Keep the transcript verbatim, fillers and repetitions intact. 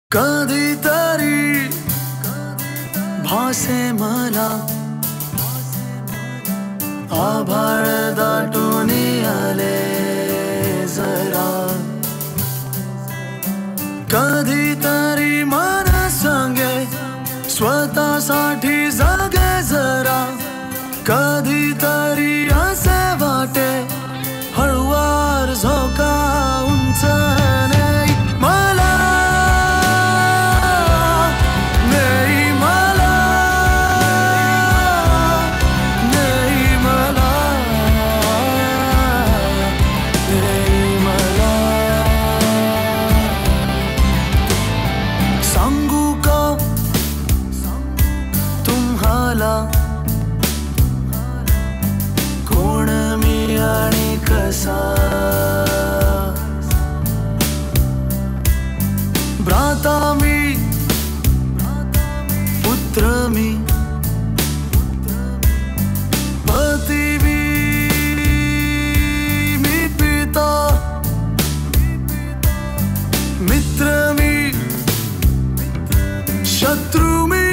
कधीतरी भासे मला आभाळ दाटून आले जरा, कधीतरी मन सांगे स्वतःसाठी जागे जरा, कधीतरी असे वाटे हळूवार झोका उंच नाही मला, नाही मला, नाही मला, नाही मला. सांगू का तुम्हाला कोण मी आणि कसा, भ्राता मी पुत्र मी पती मी, मी पिता मित्र मी शत्रु मी.